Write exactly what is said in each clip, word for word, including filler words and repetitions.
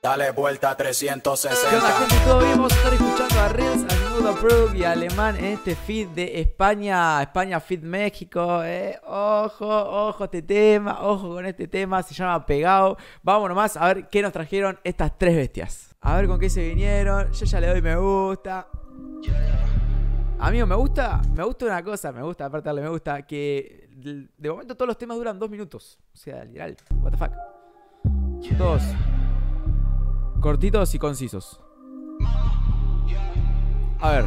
Dale vuelta trescientos sesenta. ¿Qué onda, gente? ¿Todo bien? Vamos a estar escuchando a Reels, a Nuda Product y a Alemán en este feed de España, España Feed México. Eh. Ojo, ojo este tema, ojo con este tema, se llama Pegado. Vamos nomás a ver qué nos trajeron estas tres bestias. A ver con qué se vinieron. Yo ya le doy me gusta. Amigo, me gusta, me gusta una cosa, me gusta, aparte darle me gusta, que de momento todos los temas duran dos minutos. O sea, literal, what the fuck. Todos cortitos y concisos. A ver.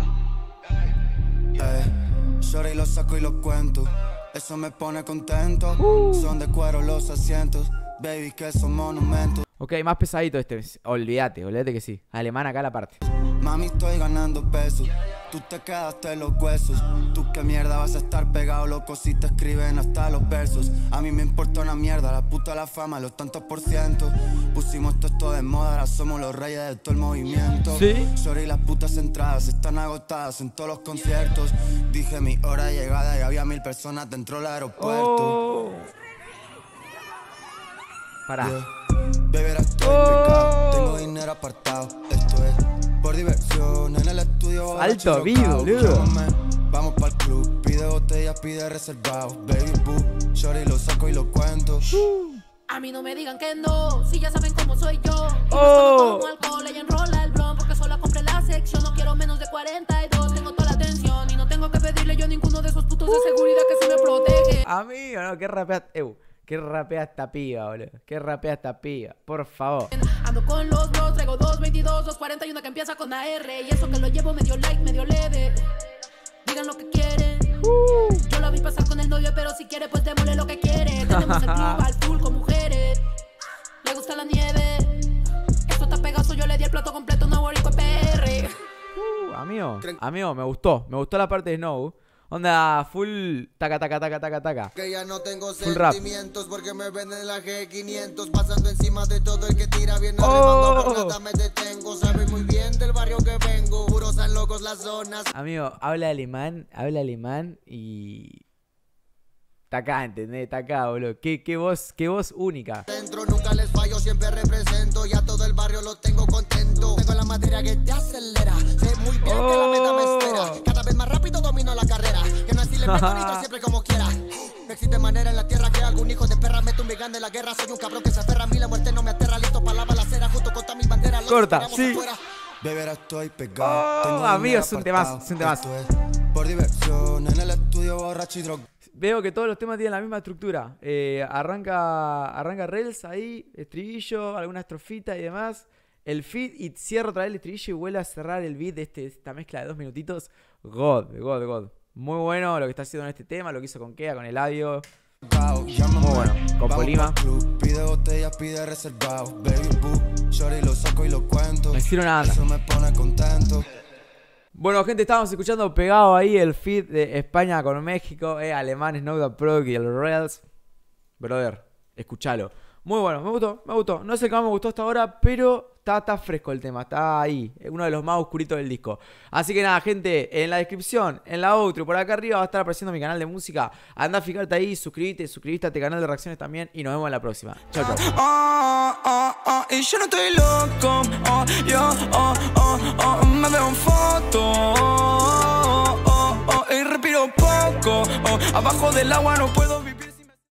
Eh, lloro y lo saco y lo cuento. Eso me pone contento. uh. Son de cuero los asientos. Baby, que son monumentos. Ok, más pesadito este. Olvídate, olvídate que sí. Alemán acá la parte. Mami, estoy ganando pesos. Tú te quedaste los huesos. Tú qué mierda vas a estar pegado, loco, si te escriben hasta los versos. A mí me importa una mierda, la puta la fama, los tantos por ciento. Pusimos todo esto de moda, ahora somos los reyes de todo el movimiento. ¿Sí? Sorry, las putas entradas están agotadas en todos los conciertos. Dije mi hora de llegada y había mil personas dentro del aeropuerto. Oh. Pará. Yeah. Beber estoy oh. pecado, tengo dinero apartado. Esto es por diversión en el estudio. Alto vivo, boludo. Vamos pa'l club, pide botellas, pide reservado. Baby boo, shorty lo saco y lo cuento. uh. A mí no me digan que no, si ya saben cómo soy yo. Y oh. no tomo alcohol y enrola el blon, porque solo compré la sección. No quiero menos de cuarenta y dos, tengo toda la atención. Y no tengo que pedirle yo a ninguno de esos putos uh. de seguridad que se me protege. Amigo, no, qué rapea. Ew. ¿Qué rapea esta piba, boludo? ¿Qué rapea esta piba? Por favor. Ando con los bros, traigo dos veintidós, dos cuarenta y una que empieza con A R. Y eso que lo llevo medio light, medio leve. Digan lo que quieren. uh. Yo la vi pasar con el novio, pero si quiere pues démosle lo que quiere. Tenemos el club al full con mujeres. Le gusta la nieve. Esto está pegado, yo le di el plato completo, no worry con P R. Uh, amigo, amigo, me gustó. Me gustó la parte de Snow. Onda full taca taca taca taca taca. Que ya no tengo full sentimientos rap. Porque me venden la G quinientos. Pasando encima de todo el que tira bien. Oh. Arremando por nada me detengo. Sabe muy bien del barrio que vengo. Puros están locos las zonas. Amigo, habla alemán, habla alemán y... Taca, ¿entendés? Taca, boludo. ¿Qué, qué voz, qué voz única. Dentro nunca les fallo, siempre represento. Ya todo el barrio lo tengo contento. Tengo la materia que te acelera. Sé muy bien oh. que la meta me espera. Cada vez más rápido domino la carrera. Que no así le meto nitro siempre como quiera. No existe manera en la tierra que algún hijo de perra mete un vegan de la guerra. Soy un cabrón que se aferra a mí, la muerte no me aterra. Listo para la balacera, justo contra mi bandera. Corta, sí. Beber estoy pegado. Oh, amigo, es un temazo, es un temazo. Por diversión, en el estudio borracho y drog. Veo que todos los temas tienen la misma estructura. Eh, arranca, arranca Reels ahí, estribillo, alguna estrofita y demás. El feed y cierra otra vez el estribillo y vuelve a cerrar el beat de este, esta mezcla de dos minutitos. God, God, God. Muy bueno lo que está haciendo en este tema, lo que hizo con Kea, con Eladio. Muy bueno, con Polima. Pide botellas, pide reservado. Baby boo, shorty lo saco y lo cuento. Me hicieron una banda. Eso me pone contento. Bueno, gente, estábamos escuchando pegado ahí el feed de España con México, eh, Alemán, Nuda Product y el Reels. Brother, escúchalo. Muy bueno, me gustó, me gustó. No sé qué más me gustó hasta ahora, pero está, está fresco el tema, está ahí. Es uno de los más oscuritos del disco. Así que nada, gente, en la descripción, en la outro, por acá arriba va a estar apareciendo mi canal de música. Anda a fijarte ahí, suscríbete, suscribiste a este canal de reacciones también y nos vemos en la próxima. Chau, chau. Oh, oh, oh, y yo no estoy loco, oh, yo, oh, oh, oh, me veo en foto, oh, oh, oh, y respiro poco, oh, abajo del agua no puedo